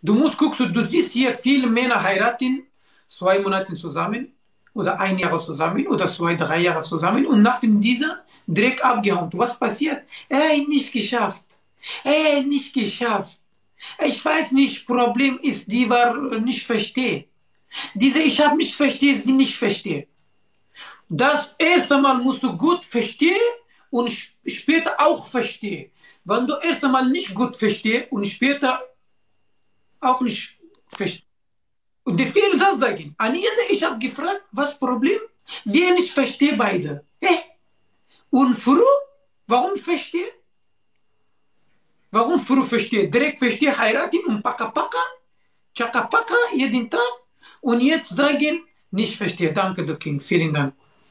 Du musst gucken, du siehst hier viele Männer heiraten, 2 Monate zusammen oder 1 Jahr zusammen oder 2, 3 Jahre zusammen und nach dem dieser direkt abgehauen. Was passiert? Ey, nicht geschafft. Ey, nicht geschafft. Ich weiß nicht, Problem ist, die war nicht verstehe. Diese ich habe nicht verstehe, sie nicht verstehe. Das erste Mal musst du gut verstehen und später auch verstehen. Wenn du erst einmal nicht gut verstehst und später auch nicht verstehst. Und die viele das sagen. An jeder, ich habe gefragt, was Problem? Wir nicht verstehen beide. Und früh, warum verstehen? Warum früh verstehen? Direkt verstehen, heiraten und paka paka, chaka paka, jeden Tag. Und jetzt sagen, nicht verstehen. Danke, du King. Vielen Dank.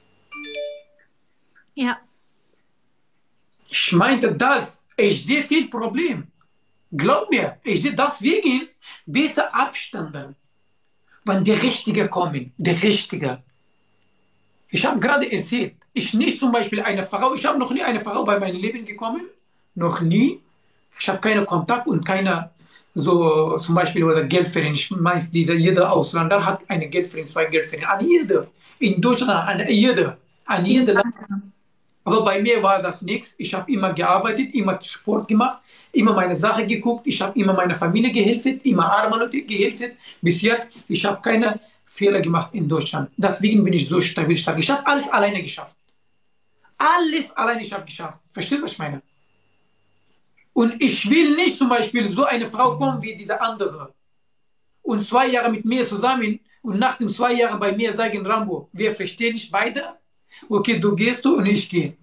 Ja. Ich meinte das. Ich sehe viel Problem. Glaub mir, ich sehe deswegen besser Abstanden, wenn die Richtige kommen. Die Richtige. Ich habe gerade erzählt, ich nicht zum Beispiel eine Frau, ich habe noch nie eine Frau bei meinem Leben gekommen. Noch nie. Ich habe keinen Kontakt und keine, so zum Beispiel, oder Girlfriend. Ich meine, jeder Ausländer hat eine Girlfriend, 2 Girlfriend. An jeder. In Deutschland, an jeder. An Vielen jeder. Dank. Aber bei mir war das nichts. Ich habe immer gearbeitet, immer Sport gemacht, immer meine Sache geguckt. Ich habe immer meiner Familie geholfen, immer armen Leute geholfen. Bis jetzt, ich habe keine Fehler gemacht in Deutschland. Deswegen bin ich so stabil stark. Ich habe alles alleine geschafft. Alles alleine ich habe geschafft. Verstehst du, was ich meine? Und ich will nicht zum Beispiel so eine Frau kommen wie diese andere. Und 2 Jahre mit mir zusammen und nach den 2 Jahren bei mir sagen, Rambo, wir verstehen nicht beide. Okay, du gehst du und ich gehe.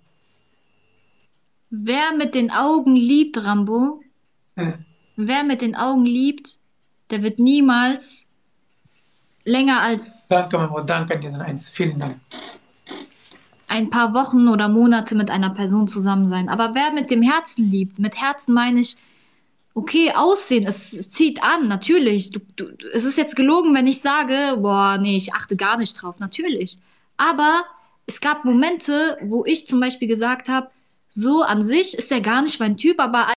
Wer mit den Augen liebt, Rambo, Äh, wer mit den Augen liebt, der wird niemals länger als Danke, Mama, danke an diesen Eins. Vielen Dank. ein paar Wochen oder Monate mit einer Person zusammen sein. Aber wer mit dem Herzen liebt, mit Herzen meine ich, okay, Aussehen, es zieht an, natürlich. Es ist jetzt gelogen, wenn ich sage, boah, nee, ich achte gar nicht drauf, natürlich. Aber es gab Momente, wo ich zum Beispiel gesagt habe, so an sich ist er gar nicht mein Typ, aber